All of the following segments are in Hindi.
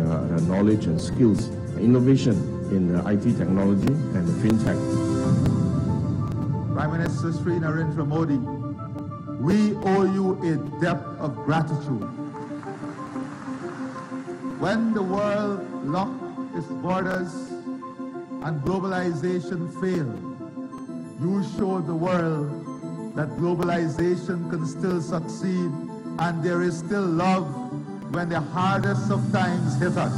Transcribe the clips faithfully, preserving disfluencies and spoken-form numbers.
uh, knowledge and skills, innovation in uh, I T technology and fintech. Prime Minister Sri Narendra Modi, we owe you a debt of gratitude. When the world locked its borders and globalization failed, you showed the world that globalization can still succeed and there is still love when the hardest of times hit us.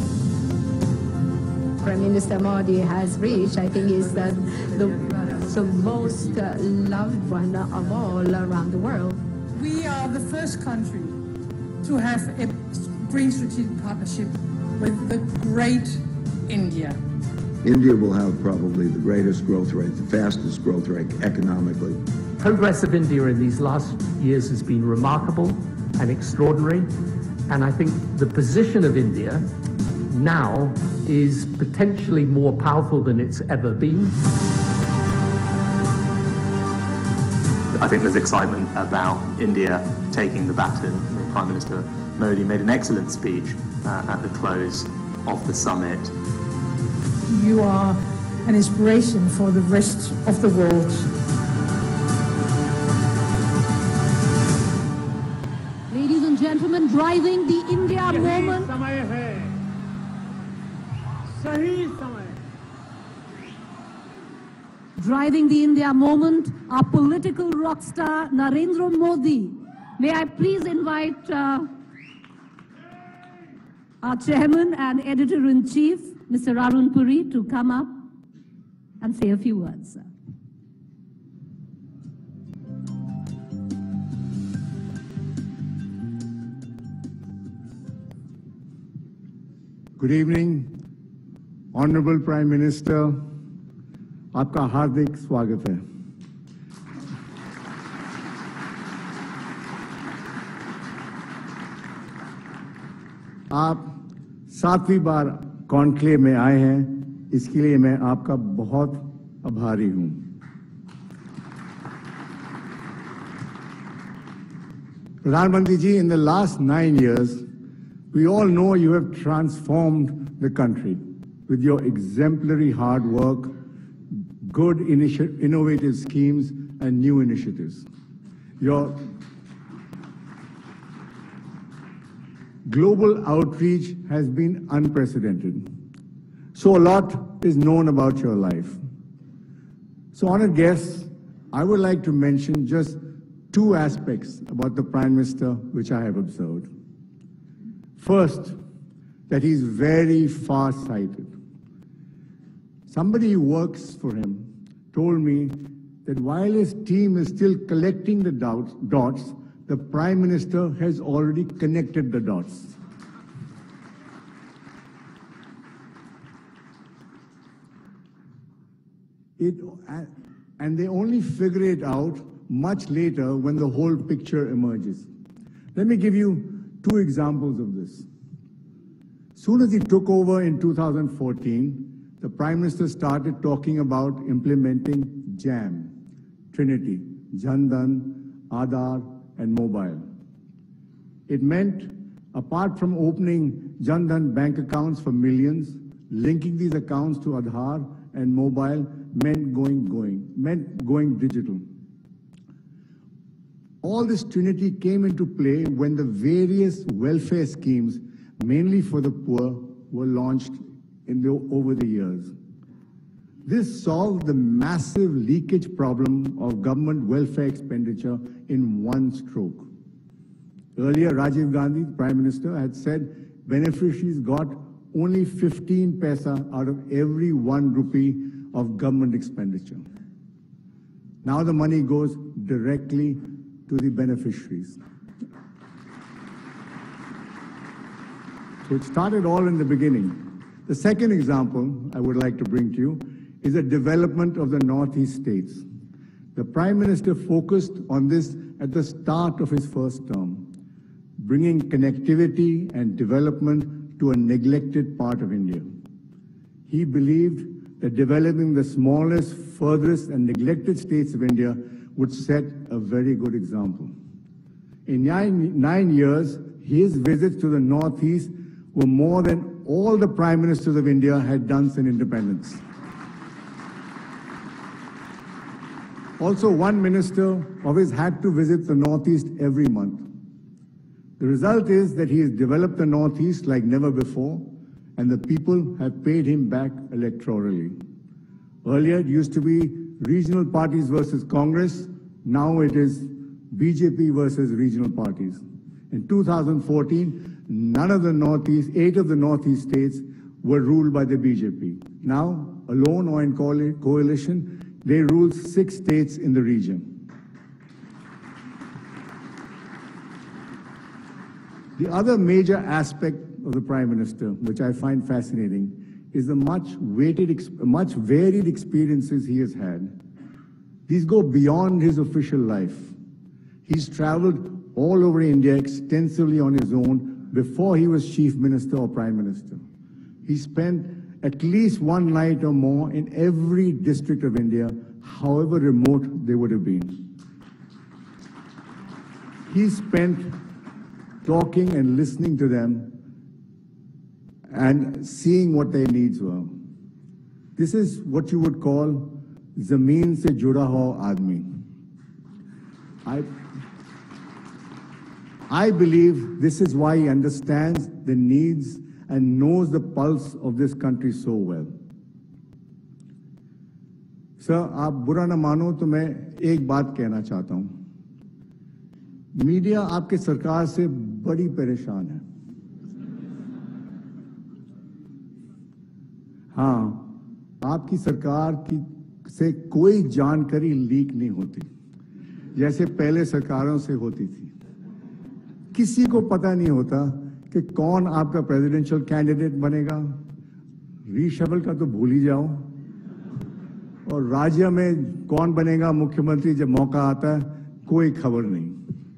Prime Minister Modi has reached, I think, is the, the, the most uh, loved one of all around the world. We are the first country to have a green strategic partnership with the great India. India will have probably the greatest growth rate, the fastest growth rate economically. Progress of India in these last years has been remarkable and extraordinary, and I think the position of India now is potentially more powerful than it's ever been. I think there's excitement about India taking the baton. Prime Minister Modi made an excellent speech uh, at the close of the summit. You are an inspiration for the rest of the world. Ladies and gentlemen, driving the India moment. Driving the India moment, our political rock star Narendra Modi. May I please invite uh, our chairman and editor-in-chief, Mister Arun Puri, to come up and say a few words. Sir. Good evening, Honorable Prime Minister. आपका हार्दिक स्वागत है। आप सातवीं बार कॉन्क्लेव में आए हैं, इसके लिए मैं आपका बहुत आभारी हूं। प्रधानमंत्री जी, in the last nine years, we all know you have transformed the country with your exemplary hard work, good innovative schemes and new initiatives. Your global outreach has been unprecedented. So a lot is known about your life. So honored guests, I would like to mention just two aspects about the Prime Minister which I have observed. First, that he's very far-sighted. Somebody who works for him told me that while his team is still collecting the dots, dots, the Prime Minister has already connected the dots. It, and they only figure it out much later when the whole picture emerges. Let me give you two examples of this. Soon as he took over in two thousand fourteen, the Prime Minister started talking about implementing JAM, Trinity, Jan Dhan, Aadhaar, and Mobile. It meant, apart from opening Jan Dhan bank accounts for millions, linking these accounts to Aadhaar and Mobile meant going, going, meant going digital. All this Trinity came into play when the various welfare schemes, mainly for the poor, were launched in the, over the years. This solved the massive leakage problem of government welfare expenditure in one stroke. Earlier, Rajiv Gandhi, the Prime Minister, had said beneficiaries got only fifteen paisa out of every one rupee of government expenditure. Now the money goes directly to the beneficiaries. So it started all in the beginning. The second example I would like to bring to you is the development of the Northeast states. The Prime Minister focused on this at the start of his first term, bringing connectivity and development to a neglected part of India. He believed that developing the smallest, furthest and neglected states of India would set a very good example. In nine, nine years, his visits to the Northeast were more than all the prime ministers of India had done since independence. Also, one minister of his had to visit the Northeast every month. The result is that he has developed the Northeast like never before, and the people have paid him back electorally. Earlier, it used to be regional parties versus Congress. Now it is B J P versus regional parties. In two thousand fourteen, none of the Northeast, eight of the Northeast states were ruled by the B J P. Now, alone or in coalition, they rule six states in the region. The other major aspect of the Prime Minister, which I find fascinating, is the much weighted, much varied experiences he has had. These go beyond his official life. He's traveled all over India extensively on his own before he was Chief Minister or Prime Minister. He spent at least one night or more in every district of India, however remote they would have been. He spent talking and listening to them and seeing what their needs were. This is what you would call zameen se juda ho aadmi. I, I believe this is why he understands the needs and knows the pulse of this country so well. Sir, आप बुरा न मानो तो मैं एक बात कहना चाहता हूं. मीडिया आपके सरकार से बड़ी परेशान है. हाँ, आपकी सरकार की से कोई जानकारी लीक नहीं होती, जैसे पहले सरकारों से होती थी. किसी को पता नहीं होता कि कौन आपका प्रेसिडेंशियल कैंडिडेट बनेगा. रीशफल का तो भूल ही जाओ. और राज्य में कौन बनेगा मुख्यमंत्री जब मौका आता है, कोई खबर नहीं.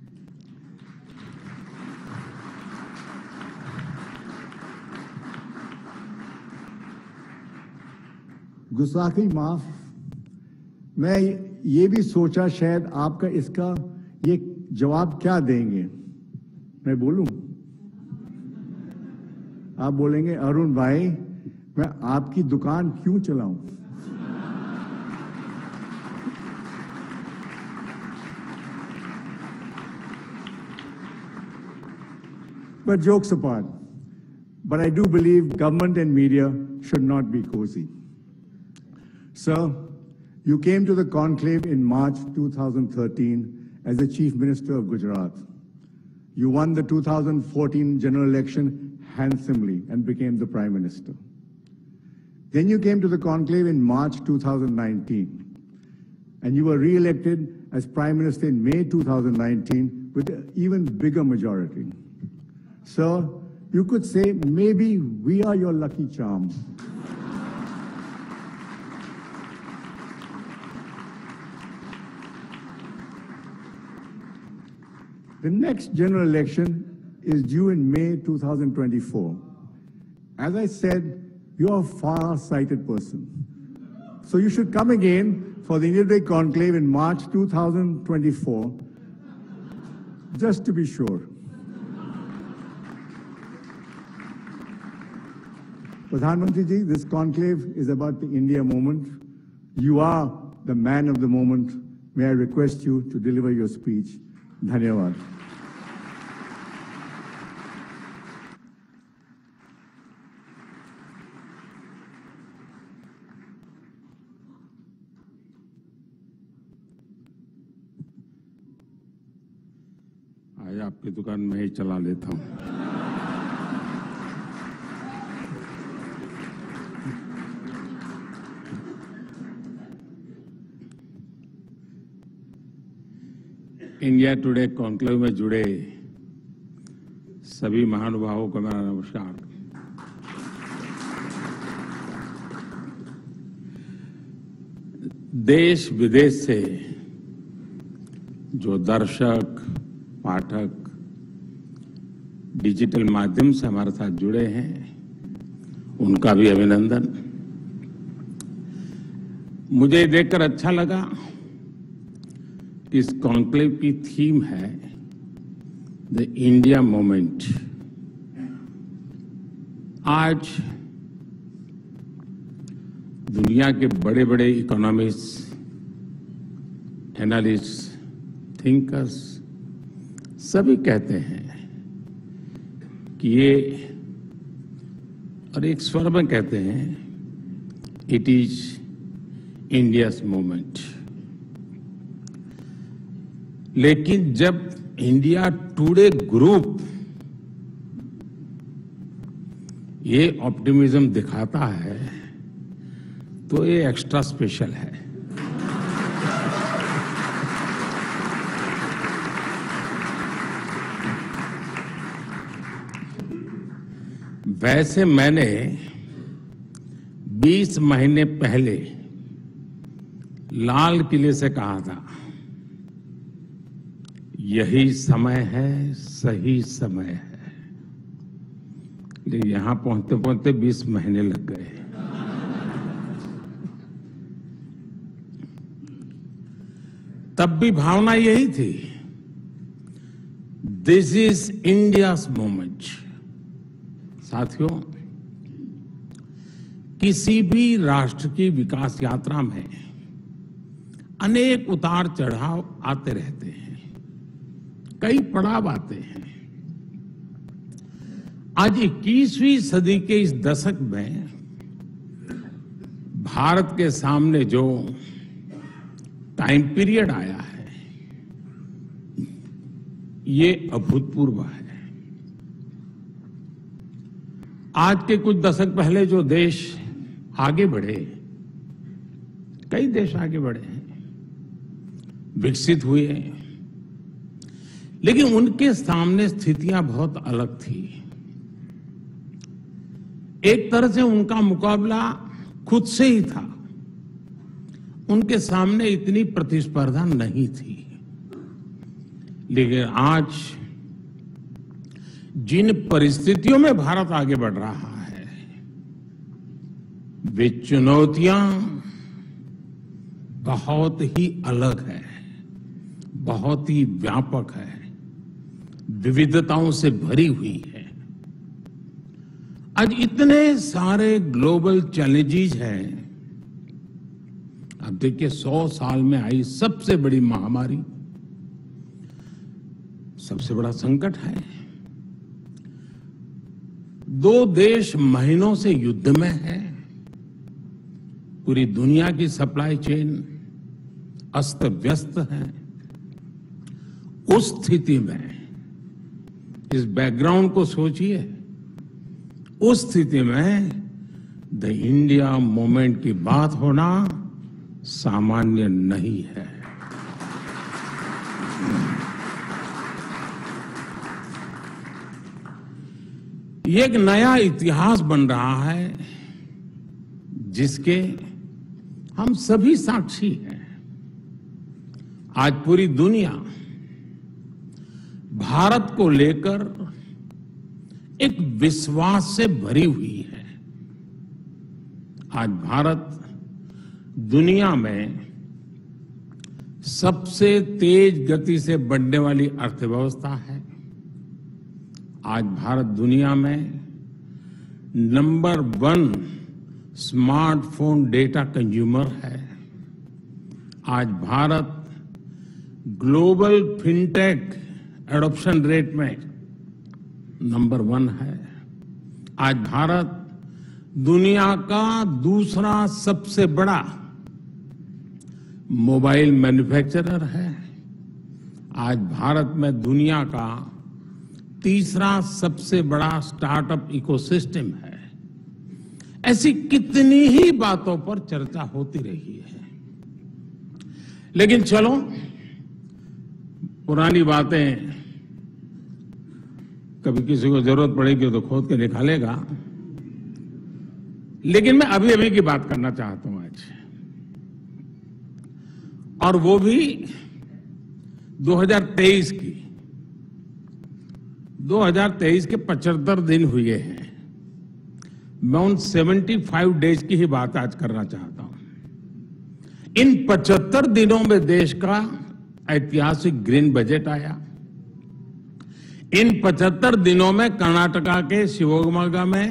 गुस्ताखी माफ. मैं ये भी सोचा शायद आपका इसका ये जवाब क्या देंगे. मैं बोलूं? आप बोलेंगे अरुण भाई मैं आपकी दुकान क्यों चलाऊं. But jokes apart, but I do believe government and media should not be cozy. Sir, you came to the conclave in March two thousand thirteen as the Chief Minister of Gujarat. You won the two thousand fourteen general election handsomely and became the Prime Minister. Then you came to the conclave in March two thousand nineteen, and you were re-elected as Prime Minister in May two thousand nineteen with an even bigger majority. Sir, you could say maybe we are your lucky charm. The next general election is due in May two thousand twenty-four. As I said, you're a far-sighted person. So you should come again for the India Day Conclave in March two thousand twenty-four, just to be sure. Pradhan Mantri ji, this conclave is about the India moment. You are the man of the moment. May I request you to deliver your speech. Dhanyavad. आज आपकी दुकान में ही चला लेता हूं. इंडिया टुडे कॉन्क्लेव में जुड़े सभी महानुभावों को मेरा नमस्कार. देश विदेश से जो दर्शक पाठक डिजिटल माध्यम से हमारे साथ जुड़े हैं, उनका भी अभिनंदन. मुझे देखकर अच्छा लगा. इस कॉन्क्लेव की थीम है द इंडिया मोमेंट. आज दुनिया के बड़े बड़े इकोनॉमिस्ट, एनालिस्ट, थिंकर्स सभी कहते हैं कि ये, और एक स्वर में कहते हैं, इट इज इंडियाज मोमेंट। लेकिन जब इंडिया टुडे ग्रुप ये ऑप्टिमिज्म दिखाता है तो ये एक्स्ट्रा स्पेशल है। वैसे मैंने बीस महीने पहले लाल किले से कहा था, यही समय है, सही समय है। लेकिन यहां पहुंचते पहुंचते बीस महीने लग गए। तब भी भावना यही थी, दिस इज इंडियाज मोमेंट। साथियों, किसी भी राष्ट्र की विकास यात्रा में अनेक उतार चढ़ाव आते रहते हैं, कई पड़ाव आते हैं। आज इक्कीसवीं सदी के इस दशक में भारत के सामने जो टाइम पीरियड आया है, ये अभूतपूर्व है। आज के कुछ दशक पहले जो देश आगे बढ़े, कई देश आगे बढ़े हैं, विकसित हुए, लेकिन उनके सामने स्थितियां बहुत अलग थी। एक तरह से उनका मुकाबला खुद से ही था, उनके सामने इतनी प्रतिस्पर्धा नहीं थी। लेकिन आज जिन परिस्थितियों में भारत आगे बढ़ रहा है, वे चुनौतियां बहुत ही अलग है, बहुत ही व्यापक है, विविधताओं से भरी हुई है। आज इतने सारे ग्लोबल चैलेंजेस हैं। अब देखिए, सौ साल में आई सबसे बड़ी महामारी, सबसे बड़ा संकट है। दो देश महीनों से युद्ध में है। पूरी दुनिया की सप्लाई चेन अस्त व्यस्त है। उस स्थिति में, इस बैकग्राउंड को सोचिए, उस स्थिति में द इंडिया मूवमेंट की बात होना सामान्य नहीं है। ये एक नया इतिहास बन रहा है जिसके हम सभी साक्षी हैं। आज पूरी दुनिया भारत को लेकर एक विश्वास से भरी हुई है। आज भारत दुनिया में सबसे तेज गति से बढ़ने वाली अर्थव्यवस्था है। आज भारत दुनिया में number one smartphone data consumer है। आज भारत ग्लोबल फिनटेक एडॉप्शन रेट में नंबर वन है। आज भारत दुनिया का दूसरा सबसे बड़ा मोबाइल मैन्युफैक्चरर है। आज भारत में दुनिया का तीसरा सबसे बड़ा स्टार्टअप इकोसिस्टम है। ऐसी कितनी ही बातों पर चर्चा होती रही है। लेकिन चलो, पुरानी बातें कभी किसी को जरूरत पड़ेगी तो खोद के निकालेगा। लेकिन मैं अभी अभी की बात करना चाहता हूं आज, और वो भी दो हज़ार तेईस की। दो हज़ार तेईस के पचहत्तर दिन हुए हैं। मैं उन पचहत्तर डेज की ही बात आज करना चाहता हूं। इन पचहत्तर दिनों में देश का ऐतिहासिक ग्रीन बजट आया। इन पचहत्तर दिनों में कर्नाटका के शिवमोगा में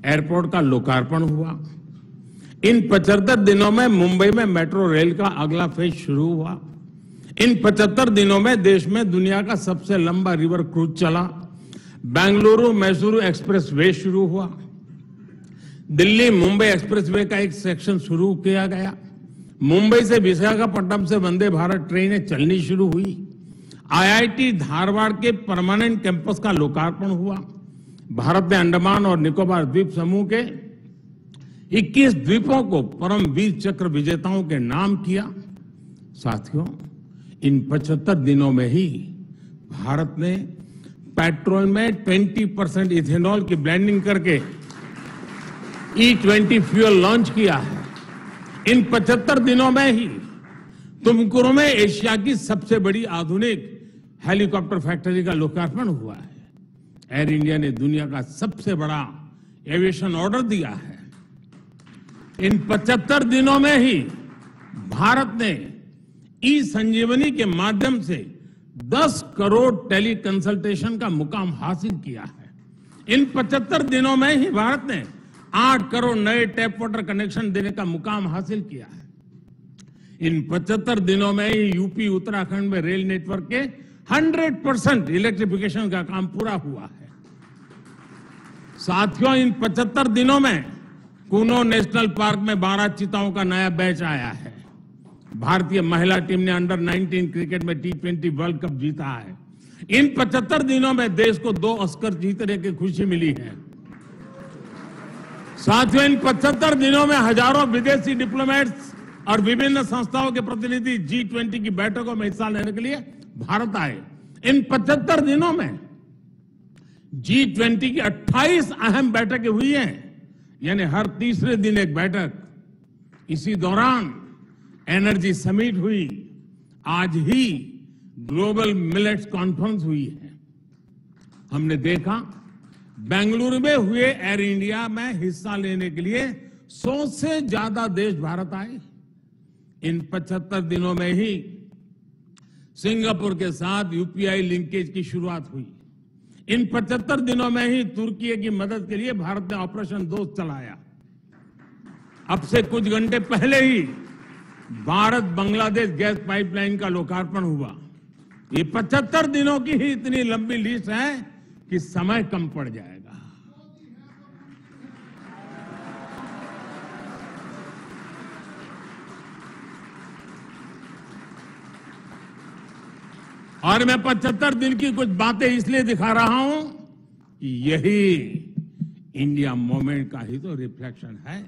एयरपोर्ट का लोकार्पण हुआ। इन पचहत्तर दिनों में मुंबई में मेट्रो रेल का अगला फेज शुरू हुआ। इन पचहत्तर दिनों में देश में दुनिया का सबसे लंबा रिवर क्रूज चला। बेंगलुरु मैसूरू एक्सप्रेस वे शुरू हुआ। दिल्ली मुंबई एक्सप्रेस वे का एक सेक्शन शुरू किया गया। मुंबई से विशाखापट्टनम से वंदे भारत ट्रेनें चलनी शुरू हुई। आईआईटी धारवाड़ के परमानेंट कैंपस का लोकार्पण हुआ। भारत ने अंडमान और निकोबार द्वीप समूह के इक्कीस द्वीपों को परम वीर चक्र विजेताओं के नाम किया। साथियों, इन पचहत्तर दिनों में ही भारत ने पेट्रोल में बीस परसेंट इथेनॉल की ब्लेंडिंग करके ई ट्वेंटी फ्यूल लॉन्च किया है। इन पचहत्तर दिनों में ही तुमकुरू में एशिया की सबसे बड़ी आधुनिक हेलीकॉप्टर फैक्ट्री का लोकार्पण हुआ है। एयर इंडिया ने दुनिया का सबसे बड़ा एविएशन ऑर्डर दिया है। इन पचहत्तर दिनों में ही भारत ने ई संजीवनी के माध्यम से दस करोड़ टेली कंसल्टेशन का मुकाम हासिल किया है। इन पचहत्तर दिनों में ही भारत ने आठ करोड़ नए टैप वाटर कनेक्शन देने का मुकाम हासिल किया है। इन पचहत्तर दिनों में ही यूपी उत्तराखंड में रेल नेटवर्क के सौ परसेंट इलेक्ट्रिफिकेशन का काम पूरा हुआ है। साथियों, इन पचहत्तर दिनों में कूनो नेशनल पार्क में बारह चीताओं का नया बैच आया है। भारतीय महिला टीम ने अंडर नाइनटीन क्रिकेट में टी ट्वेंटी वर्ल्ड कप जीता है। इन पचहत्तर दिनों में देश को दो ऑस्कर जीतने की खुशी मिली है। साथियों, इन पचहत्तर दिनों में हजारों विदेशी डिप्लोमेट्स और विभिन्न संस्थाओं के प्रतिनिधि जी ट्वेंटी की बैठकों में हिस्सा लेने के लिए भारत आए। इन पचहत्तर दिनों में जी ट्वेंटी की अट्ठाईस अहम बैठकें हुई हैं, यानी हर तीसरे दिन एक बैठक। इसी दौरान एनर्जी समिट हुई। आज ही ग्लोबल मिलेट्स कॉन्फ्रेंस हुई है। हमने देखा बेंगलुरु में हुए एयर इंडिया में हिस्सा लेने के लिए सौ से ज्यादा देश भारत आए। इन पचहत्तर दिनों में ही सिंगापुर के साथ यूपीआई लिंकेज की शुरुआत हुई। इन पचहत्तर दिनों में ही तुर्की की मदद के लिए भारत ने ऑपरेशन दोस्त चलाया। अब से कुछ घंटे पहले ही भारत बांग्लादेश गैस पाइपलाइन का लोकार्पण हुआ। ये पचहत्तर दिनों की ही इतनी लंबी लिस्ट है कि समय कम पड़ जाएगा। और मैं पचहत्तर दिन की कुछ बातें इसलिए दिखा रहा हूं कि यही इंडिया मूवमेंट का ही तो रिफ्लेक्शन है।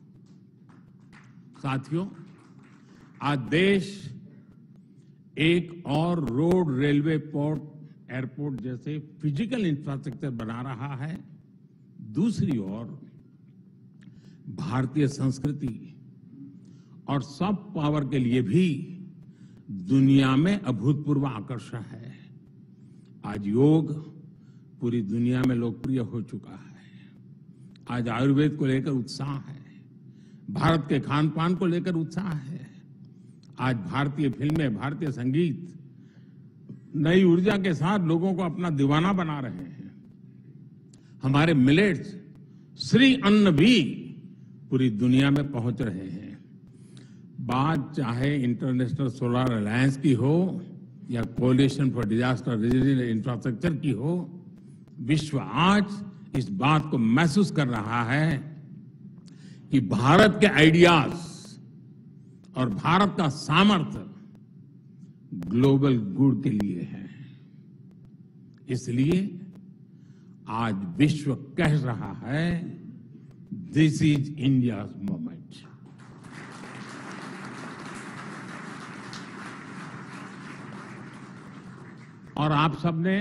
साथियों, आज देश एक और रोड, रेलवे, पोर्ट, एयरपोर्ट जैसे फिजिकल इंफ्रास्ट्रक्चर बना रहा है। दूसरी ओर भारतीय संस्कृति और सॉफ्ट पावर के लिए भी दुनिया में अभूतपूर्व आकर्षण है। आज योग पूरी दुनिया में लोकप्रिय हो चुका है। आज आयुर्वेद को लेकर उत्साह है। भारत के खान पान को लेकर उत्साह है। आज भारतीय फिल्में, भारतीय संगीत नई ऊर्जा के साथ लोगों को अपना दीवाना बना रहे हैं। हमारे मिलेट्स, श्री अन्न भी पूरी दुनिया में पहुंच रहे हैं। बात चाहे इंटरनेशनल सोलर अलायंस की हो या coalition for disaster resilient infrastructure की हो, विश्व आज इस बात को महसूस कर रहा है कि भारत के आइडियाज और भारत का सामर्थ्य ग्लोबल गुड के लिए है। इसलिए आज विश्व कह रहा है, दिस इज इंडिया मूवमेंट। और आप सबने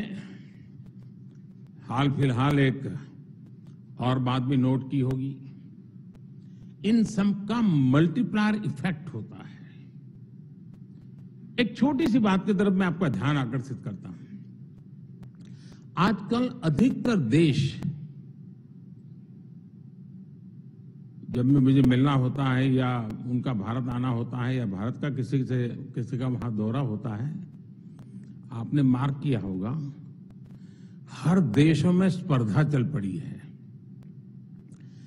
हाल फिलहाल एक और बात भी नोट की होगी, इन सब का मल्टीप्लायर इफेक्ट होता है। एक छोटी सी बात की तरफ मैं आपका ध्यान आकर्षित करता हूं। आजकल अधिकतर देश, जब भी मुझे मिलना होता है या उनका भारत आना होता है या भारत का किसी से किसी का वहां दौरा होता है, आपने मार्क किया होगा हर देशों में स्पर्धा चल पड़ी है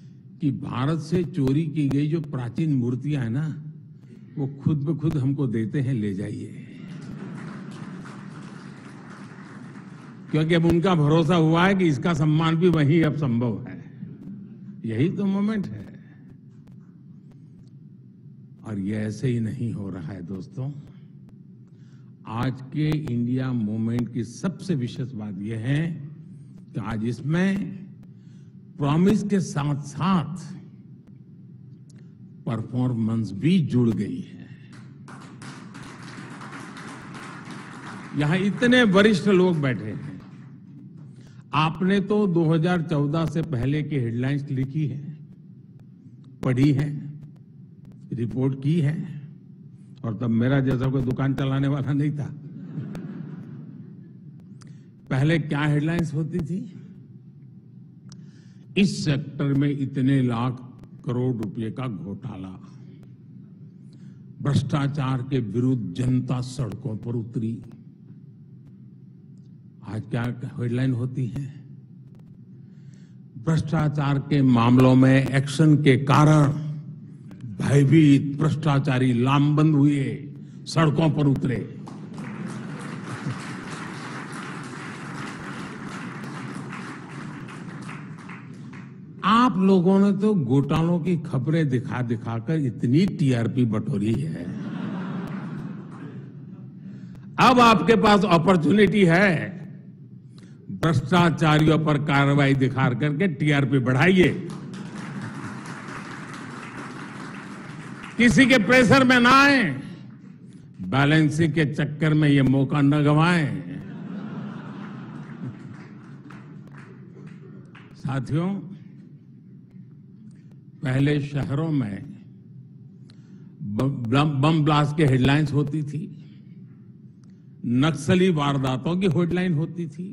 कि भारत से चोरी की गई जो प्राचीन मूर्तियां हैं ना, वो खुद ब खुद हमको देते हैं, ले जाइए। क्योंकि अब उनका भरोसा हुआ है कि इसका सम्मान भी वही अब संभव है। यही तो मोमेंट है। और ये ऐसे ही नहीं हो रहा है दोस्तों। आज के इंडिया मूवमेंट की सबसे विशेष बात यह है कि आज इसमें प्रॉमिस के साथ साथ परफॉर्मेंस भी जुड़ गई है। यहां इतने वरिष्ठ लोग बैठे हैं। आपने तो दो हज़ार चौदह से पहले की हेडलाइंस लिखी है, पढ़ी है, रिपोर्ट की है, और तब मेरा जैसा कोई दुकान चलाने वाला नहीं था। पहले क्या हेडलाइंस होती थी? इस सेक्टर में इतने लाख करोड़ रुपए का घोटाला, भ्रष्टाचार के विरुद्ध जनता सड़कों पर उतरी। आज क्या हेडलाइन होती है? भ्रष्टाचार के मामलों में एक्शन के कारण भयभीत भ्रष्टाचारी लामबंद हुए, सड़कों पर उतरे। आप लोगों ने तो घोटालों की खबरें दिखा दिखाकर इतनी टीआरपी बटोरी है। अब आपके पास अपॉर्चुनिटी है, भ्रष्टाचारियों पर कार्रवाई दिखा करके टीआरपी बढ़ाइए। किसी के प्रेशर में ना आए, बैलेंसिंग के चक्कर में ये मौका न गंवाएं। साथियों, पहले शहरों में बम ब्लास्ट की हेडलाइंस होती थी, नक्सली वारदातों की हेडलाइन होती थी।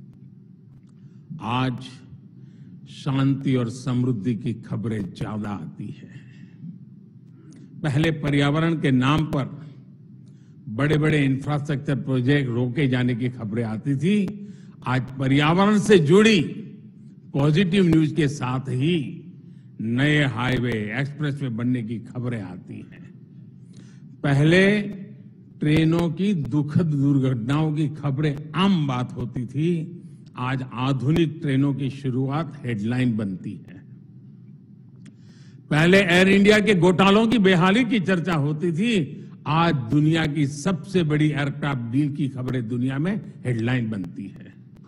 आज शांति और समृद्धि की खबरें ज्यादा आती है। पहले पर्यावरण के नाम पर बड़े बड़े इंफ्रास्ट्रक्चर प्रोजेक्ट रोके जाने की खबरें आती थी। आज पर्यावरण से जुड़ी पॉजिटिव न्यूज के साथ ही नए हाईवे, एक्सप्रेसवे बनने की खबरें आती हैं। पहले ट्रेनों की दुखद दुर्घटनाओं की खबरें आम बात होती थी। आज आधुनिक ट्रेनों की शुरुआत हेडलाइन बनती है। पहले एयर इंडिया के घोटालों की बेहाली की चर्चा होती थी। आज दुनिया की सबसे बड़ी एयरक्राफ्ट डील की खबरें दुनिया में हेडलाइन बनती है।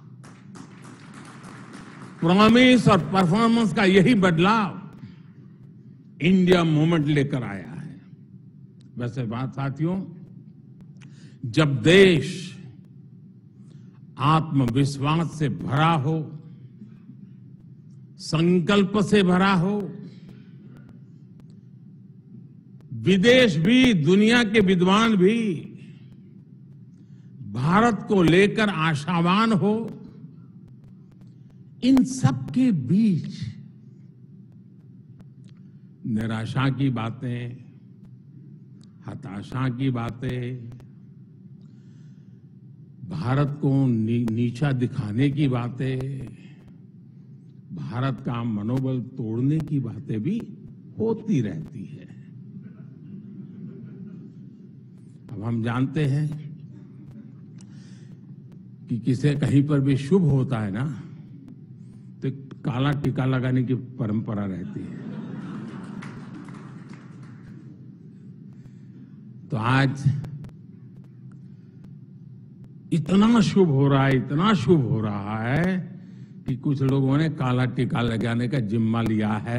प्रॉमिस और परफॉर्मेंस का यही बदलाव इंडिया मूवमेंट लेकर आया है। वैसे बात साथियों, जब देश आत्मविश्वास से भरा हो, संकल्प से भरा हो, विदेश भी, दुनिया के विद्वान भी भारत को लेकर आशावान हो, इन सब के बीच निराशा की बातें, हताशा की बातें, भारत को नी, नीचा दिखाने की बातें, भारत का मनोबल तोड़ने की बातें भी होती रहती है। अब हम जानते हैं कि किसे कहीं पर भी शुभ होता है ना, तो काला टीका लगाने की परंपरा रहती है। तो आज इतना शुभ हो रहा है, इतना शुभ हो रहा है कि कुछ लोगों ने काला टीका लगाने का जिम्मा लिया है।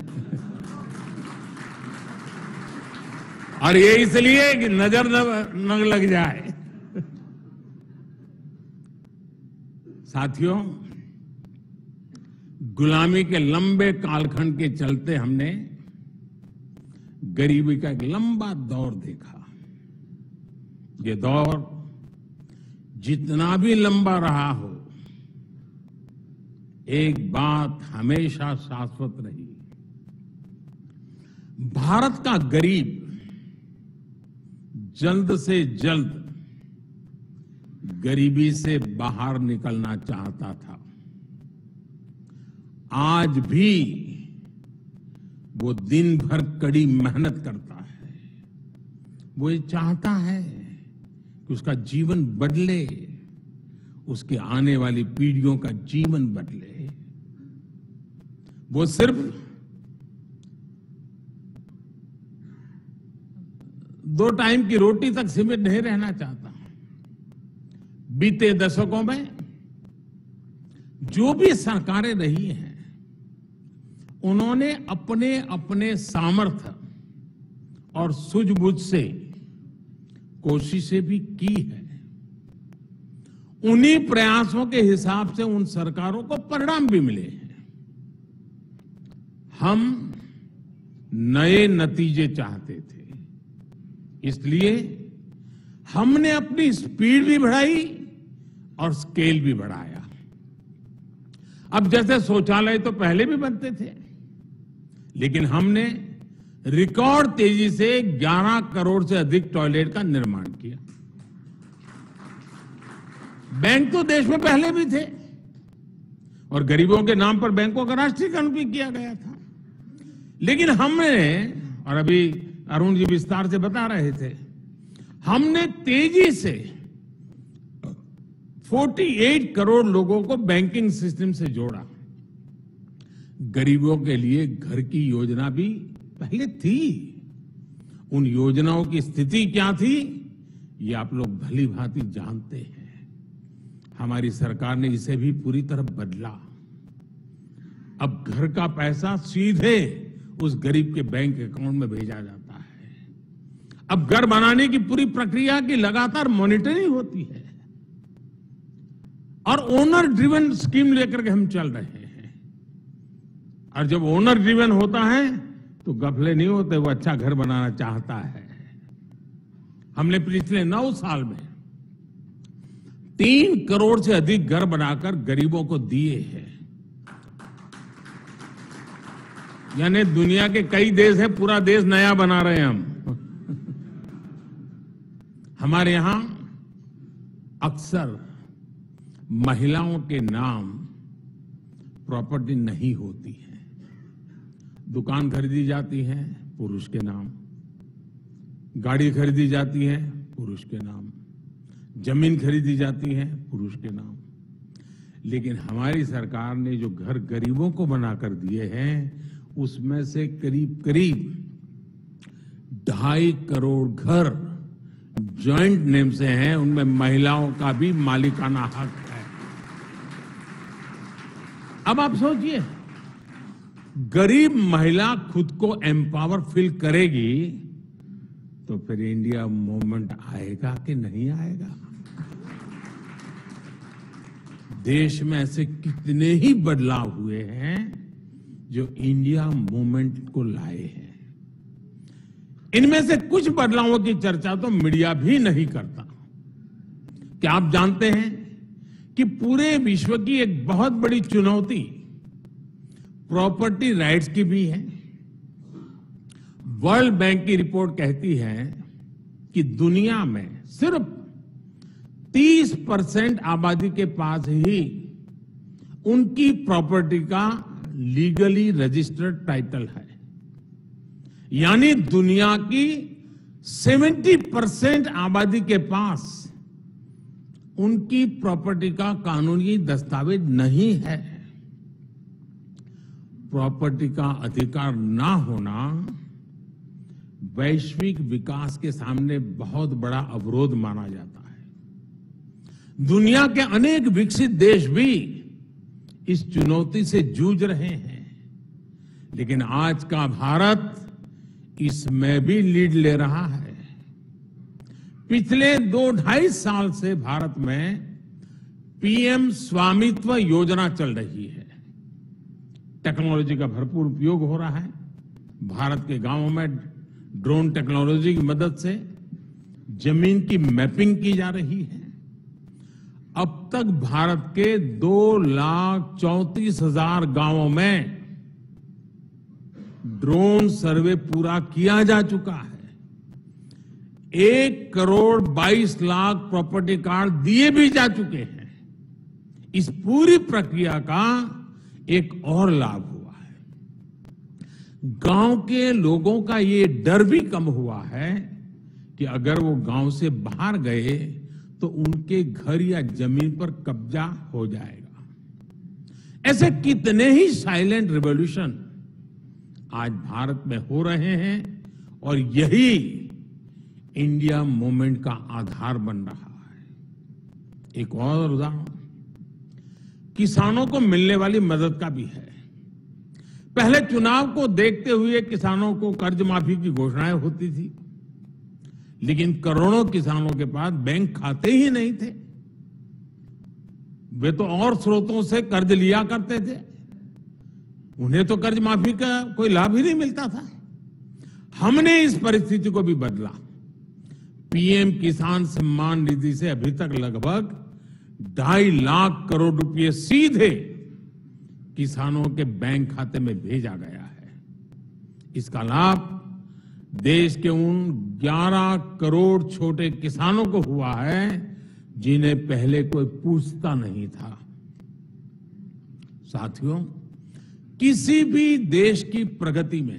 और ये इसलिए कि नजर न लग जाए। साथियों, गुलामी के लंबे कालखंड के चलते हमने गरीबी का एक लंबा दौर देखा। ये दौर जितना भी लंबा रहा हो, एक बात हमेशा शाश्वत रही, भारत का गरीब जल्द से जल्द गरीबी से बाहर निकलना चाहता था। आज भी वो दिन भर कड़ी मेहनत करता है। वो ये चाहता है कि उसका जीवन बदले, उसके आने वाली पीढ़ियों का जीवन बदले। वो सिर्फ दो टाइम की रोटी तक सीमित नहीं रहना चाहता। बीते दशकों में जो भी सरकारें रही हैं, उन्होंने अपने अपने सामर्थ्य और सूझबूझ से कोशिशें भी की है। उन्हीं प्रयासों के हिसाब से उन सरकारों को परिणाम भी मिले हैं। हम नए नतीजे चाहते थे, इसलिए हमने अपनी स्पीड भी बढ़ाई और स्केल भी बढ़ाया। अब जैसे शौचालय तो पहले भी बनते थे, लेकिन हमने रिकॉर्ड तेजी से ग्यारह करोड़ से अधिक टॉयलेट का निर्माण किया। बैंक तो देश में पहले भी थे और गरीबों के नाम पर बैंकों का राष्ट्रीयकरण भी किया गया था, लेकिन हमने, और अभी अरुण जी विस्तार से बता रहे थे, हमने तेजी से अड़तालीस करोड़ लोगों को बैंकिंग सिस्टम से जोड़ा। गरीबों के लिए घर की योजना भी पहले थी। उन योजनाओं की स्थिति क्या थी, ये आप लोग भली भांति जानते हैं। हमारी सरकार ने इसे भी पूरी तरह बदला। अब घर का पैसा सीधे उस गरीब के बैंक अकाउंट में भेजा जाता है। अब घर बनाने की पूरी प्रक्रिया की लगातार मॉनिटरिंग होती है और ओनर ड्रिवन स्कीम लेकर के हम चल रहे हैं। और जब ओनर ड्रिवन होता है तो गफले नहीं होते, वो अच्छा घर बनाना चाहता है। हमने पिछले नौ साल में तीन करोड़ से अधिक घर बनाकर गरीबों को दिए हैं। यानी दुनिया के कई देश हैं, पूरा देश नया बना रहे हैं हम। हमारे यहां अक्सर महिलाओं के नाम प्रॉपर्टी नहीं होती है। दुकान खरीदी जाती है पुरुष के नाम, गाड़ी खरीदी जाती है पुरुष के नाम, जमीन खरीदी जाती है पुरुष के नाम। लेकिन हमारी सरकार ने जो घर गरीबों को बनाकर दिए हैं, उसमें से करीब करीब ढाई करोड़ घर जॉइंट नेम से हैं। उनमें महिलाओं का भी मालिकाना हक है। अब आप सोचिए, गरीब महिला खुद को एम्पावर फील करेगी तो फिर इंडिया मूवमेंट आएगा कि नहीं आएगा? देश में ऐसे कितने ही बदलाव हुए हैं जो इंडिया मूवमेंट को लाए हैं। इनमें से कुछ बदलावों की चर्चा तो मीडिया भी नहीं करता। क्या आप जानते हैं कि पूरे विश्व की एक बहुत बड़ी चुनौती प्रॉपर्टी राइट्स की भी है। वर्ल्ड बैंक की रिपोर्ट कहती है कि दुनिया में सिर्फ तीस परसेंट आबादी के पास ही उनकी प्रॉपर्टी का लीगली रजिस्टर्ड टाइटल है। यानी दुनिया की सत्तर परसेंट आबादी के पास उनकी प्रॉपर्टी का कानूनी दस्तावेज नहीं है। प्रॉपर्टी का अधिकार ना होना वैश्विक विकास के सामने बहुत बड़ा अवरोध माना जाता है। दुनिया के अनेक विकसित देश भी इस चुनौती से जूझ रहे हैं, लेकिन आज का भारत इसमें भी लीड ले रहा है। पिछले दो ढाई साल से भारत में पीएम स्वामित्व योजना चल रही है। टेक्नोलॉजी का भरपूर उपयोग हो रहा है। भारत के गांवों में ड्रोन टेक्नोलॉजी की मदद से जमीन की मैपिंग की जा रही है। अब तक भारत के दो लाख चौंतीस हजार गांवों में ड्रोन सर्वे पूरा किया जा चुका है। एक करोड़ बाईस लाख प्रॉपर्टी कार्ड दिए भी जा चुके हैं। इस पूरी प्रक्रिया का एक और लाभ हुआ है। गांव के लोगों का ये डर भी कम हुआ है कि अगर वो गांव से बाहर गए तो उनके घर या जमीन पर कब्जा हो जाएगा। ऐसे कितने ही साइलेंट रिवॉल्यूशन आज भारत में हो रहे हैं और यही इंडिया मूवमेंट का आधार बन रहा है। एक और उदाहरण किसानों को मिलने वाली मदद का भी है। पहले चुनाव को देखते हुए किसानों को कर्ज माफी की घोषणाएं होती थी, लेकिन करोड़ों किसानों के पास बैंक खाते ही नहीं थे। वे तो और स्रोतों से कर्ज लिया करते थे, उन्हें तो कर्ज माफी का कोई लाभ ही नहीं मिलता था। हमने इस परिस्थिति को भी बदला। पीएम किसान सम्मान निधि से अभी तक लगभग ढाई लाख करोड़ रुपए सीधे किसानों के बैंक खाते में भेजा गया है। इसका लाभ देश के उन ग्यारह करोड़ छोटे किसानों को हुआ है जिन्हें पहले कोई पूछता नहीं था। साथियों, किसी भी देश की प्रगति में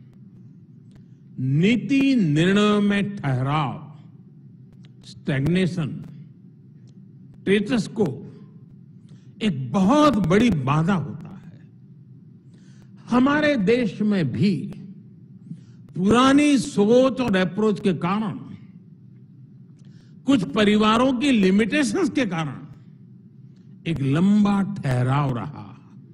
नीति निर्णयों में ठहराव, स्टैग्नेशन, स्टेटस को एक बहुत बड़ी बाधा होता है। हमारे देश में भी पुरानी सोच और अप्रोच के कारण, कुछ परिवारों की लिमिटेशंस के कारण एक लंबा ठहराव रहा।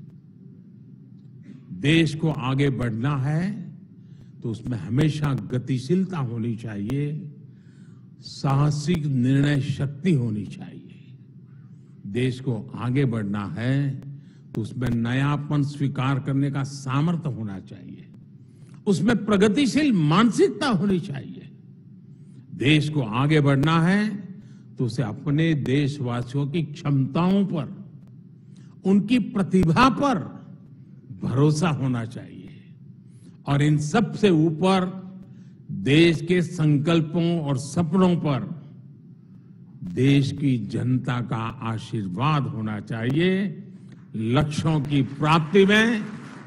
देश को आगे बढ़ना है तो उसमें हमेशा गतिशीलता होनी चाहिए, साहसिक निर्णय शक्ति होनी चाहिए। देश को आगे बढ़ना है तो उसमें नयापन स्वीकार करने का सामर्थ्य होना चाहिए, उसमें प्रगतिशील मानसिकता होनी चाहिए। देश को आगे बढ़ना है तो उसे अपने देशवासियों की क्षमताओं पर, उनकी प्रतिभा पर भरोसा होना चाहिए और इन सब से ऊपर देश के संकल्पों और सपनों पर देश की जनता का आशीर्वाद होना चाहिए। लक्ष्यों की प्राप्ति में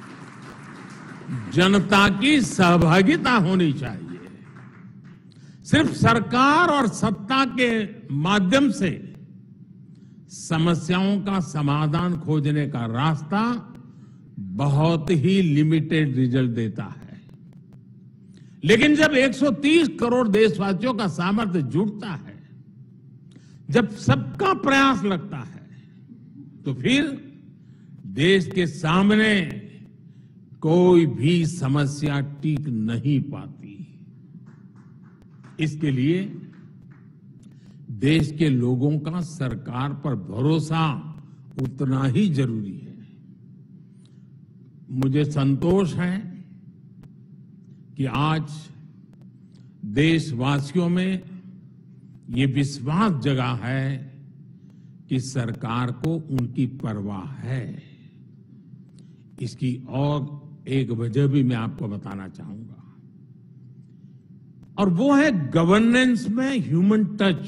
जनता की सहभागिता होनी चाहिए। सिर्फ सरकार और सत्ता के माध्यम से समस्याओं का समाधान खोजने का रास्ता बहुत ही लिमिटेड रिजल्ट देता है, लेकिन जब एक सौ तीस करोड़ देशवासियों का सामर्थ्य जुटता है, जब सबका प्रयास लगता है, तो फिर देश के सामने कोई भी समस्या टिक नहीं पाती। इसके लिए देश के लोगों का सरकार पर भरोसा उतना ही जरूरी है। मुझे संतोष है कि आज देशवासियों में ये विश्वास जगा है कि सरकार को उनकी परवाह है। इसकी और एक वजह भी मैं आपको बताना चाहूंगा, और वो है गवर्नेंस में ह्यूमन टच,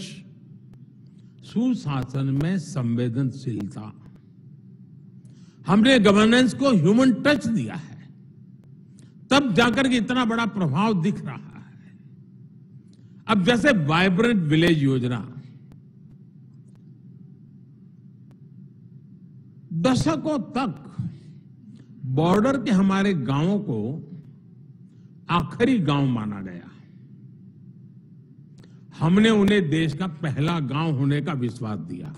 सुशासन में संवेदनशीलता। हमने गवर्नेंस को ह्यूमन टच दिया है, तब जाकर के इतना बड़ा प्रभाव दिख रहा है। अब जैसे वाइब्रेंट विलेज योजना दशकों तक बॉर्डर के हमारे गांवों को आखिरी गांव माना गया। हमने उन्हें देश का पहला गांव होने का विश्वास दिया।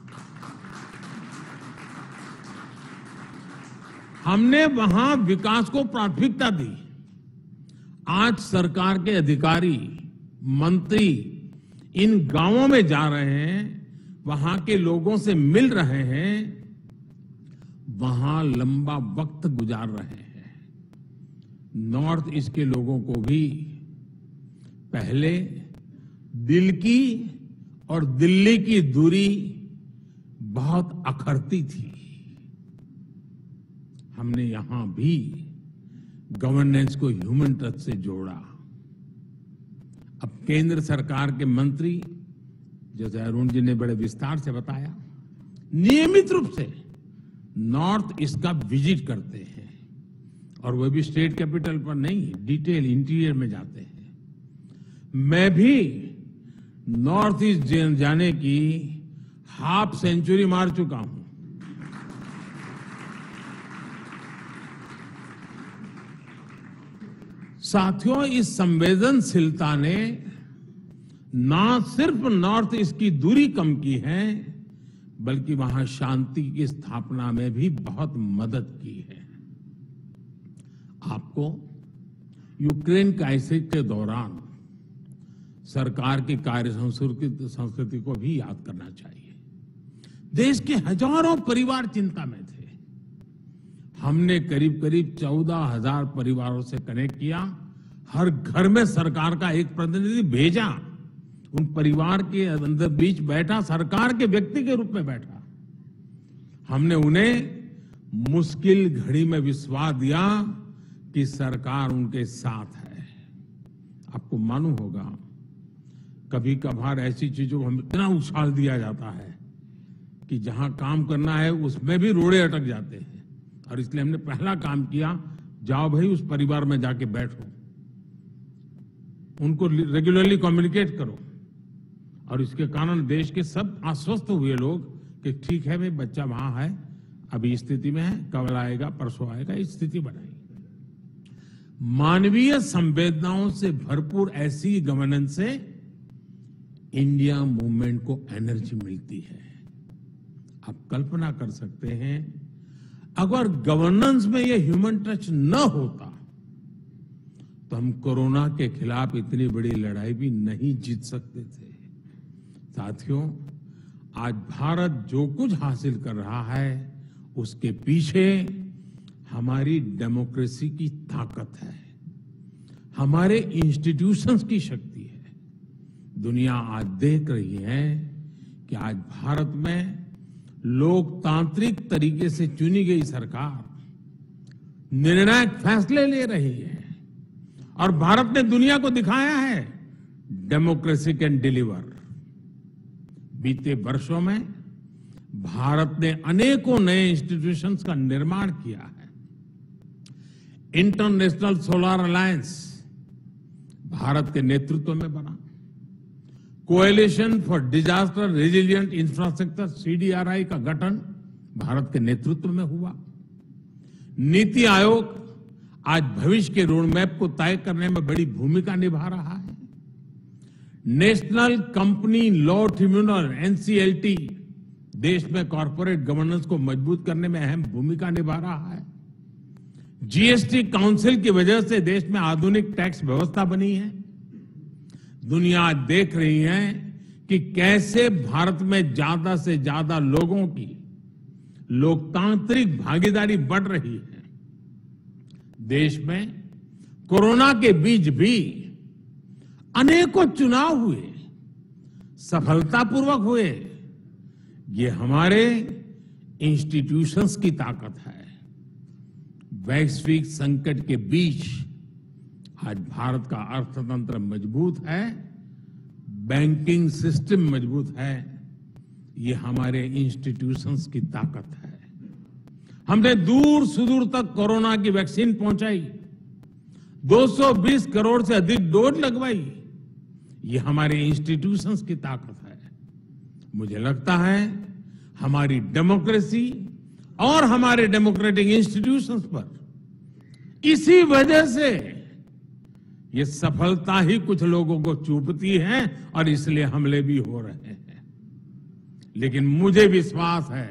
हमने वहां विकास को प्राथमिकता दी। आज सरकार के अधिकारी, मंत्री इन गांवों में जा रहे हैं, वहां के लोगों से मिल रहे हैं, वहां लंबा वक्त गुजार रहे हैं। नॉर्थ ईस्ट के लोगों को भी पहले दिल की और दिल्ली की दूरी बहुत अखरती थी। हमने यहां भी गवर्नेंस को ह्यूमन टच से जोड़ा। अब केंद्र सरकार के मंत्री, जैसे अरुण जी ने बड़े विस्तार से बताया, नियमित रूप से नॉर्थ ईस्ट का विजिट करते हैं और वो भी स्टेट कैपिटल पर नहीं, डिटेल इंटीरियर में जाते हैं। मैं भी नॉर्थ ईस्ट जाने की हाफ सेंचुरी मार चुका हूं। साथियों, इस संवेदनशीलता ने ना सिर्फ नॉर्थ ईस्ट की दूरी कम की है, बल्कि वहां शांति की स्थापना में भी बहुत मदद की है। आपको यूक्रेन क्राइसिस के दौरान सरकार की कार्य संस्कृति संस्कृति को भी याद करना चाहिए। देश के हजारों परिवार चिंता में थे। हमने करीब करीब चौदह हजार परिवारों से कनेक्ट किया। हर घर में सरकार का एक प्रतिनिधि भेजा। उन परिवार के अंदर बीच बैठा, सरकार के व्यक्ति के रूप में बैठा। हमने उन्हें मुश्किल घड़ी में विश्वास दिया कि सरकार उनके साथ है। आपको मालूम होगा, कभी कभार ऐसी चीजों को हम इतना उछाल दिया जाता है कि जहां काम करना है उसमें भी रोड़े अटक जाते हैं। और इसलिए हमने पहला काम किया, जाओ भाई उस परिवार में जाके बैठो, उनको रेगुलरली कम्युनिकेट करो। और इसके कारण देश के सब आश्वस्त हुए लोग कि ठीक है भाई, बच्चा वहां है, अभी स्थिति में है, कल आएगा, परसों आएगा, इस स्थिति बनाई। मानवीय संवेदनाओं से भरपूर ऐसी गवर्नेंस से इंडिया मूवमेंट को एनर्जी मिलती है। आप कल्पना कर सकते हैं, अगर गवर्नेंस में ये ह्यूमन टच न होता तो हम कोरोना के खिलाफ इतनी बड़ी लड़ाई भी नहीं जीत सकते थे। साथियों, आज भारत जो कुछ हासिल कर रहा है उसके पीछे हमारी डेमोक्रेसी की ताकत है, हमारे इंस्टीट्यूशंस की शक्ति है। दुनिया आज देख रही है कि आज भारत में लोकतांत्रिक तरीके से चुनी गई सरकार निर्णायक फैसले ले रही है और भारत ने दुनिया को दिखाया है डेमोक्रेसी कैन डिलीवर। बीते वर्षों में भारत ने अनेकों नए इंस्टीट्यूशंस का निर्माण किया है। इंटरनेशनल सोलर अलायंस भारत के नेतृत्व में बना। Coalition for disaster resilient infrastructure C D R I का गठन भारत के नेतृत्व में हुआ। नीति आयोग आज भविष्य के रोड मैप को तय करने में बड़ी भूमिका निभा रहा है। National company law tribunal N C L T देश में कॉर्पोरेट गवर्नेंस को मजबूत करने में अहम भूमिका निभा रहा है। जी एस टी काउंसिल की वजह से देश में आधुनिक टैक्स व्यवस्था बनी है। दुनिया देख रही है कि कैसे भारत में ज्यादा से ज्यादा लोगों की लोकतांत्रिक भागीदारी बढ़ रही है। देश में कोरोना के बीच भी अनेकों चुनाव हुए, सफलतापूर्वक हुए। ये हमारे इंस्टीट्यूशंस की ताकत है। वैश्विक संकट के बीच आज भारत का अर्थतंत्र मजबूत है, बैंकिंग सिस्टम मजबूत है। ये हमारे इंस्टीट्यूशंस की ताकत है। हमने दूर सुदूर तक कोरोना की वैक्सीन पहुंचाई, दो सौ बीस करोड़ से अधिक डोज लगवाई। ये हमारे इंस्टीट्यूशंस की ताकत है। मुझे लगता है हमारी डेमोक्रेसी और हमारे डेमोक्रेटिक इंस्टीट्यूशंस पर इसी वजह से ये सफलता ही कुछ लोगों को चूपती है और इसलिए हमले भी हो रहे हैं। लेकिन मुझे विश्वास है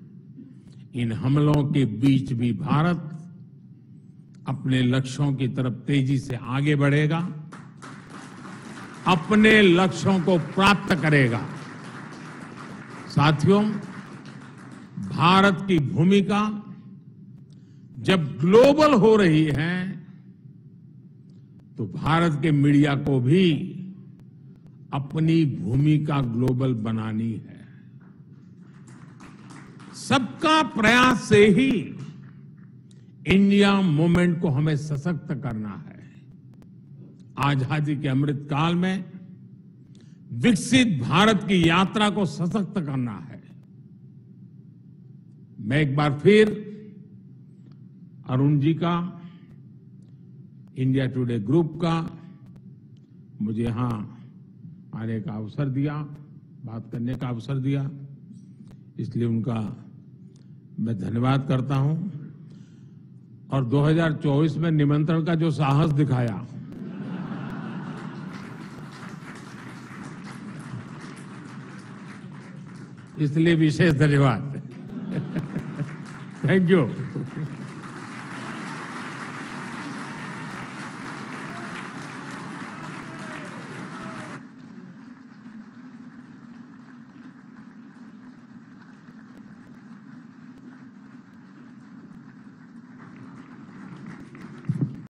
इन हमलों के बीच भी भारत अपने लक्ष्यों की तरफ तेजी से आगे बढ़ेगा, अपने लक्ष्यों को प्राप्त करेगा। साथियों, भारत की भूमिका जब ग्लोबल हो रही है तो भारत के मीडिया को भी अपनी भूमिका ग्लोबल बनानी है। सबका प्रयास से ही इंडिया मूवमेंट को हमें सशक्त करना है। आजादी के अमृत काल में विकसित भारत की यात्रा को सशक्त करना है। मैं एक बार फिर अरुण जी का, इंडिया टुडे ग्रुप का मुझे यहाँ आने का अवसर दिया, बात करने का अवसर दिया, इसलिए उनका मैं धन्यवाद करता हूं। और दो हज़ार चौबीस में निमंत्रण का जो साहस दिखाया, इसलिए विशेष धन्यवाद। Thank you.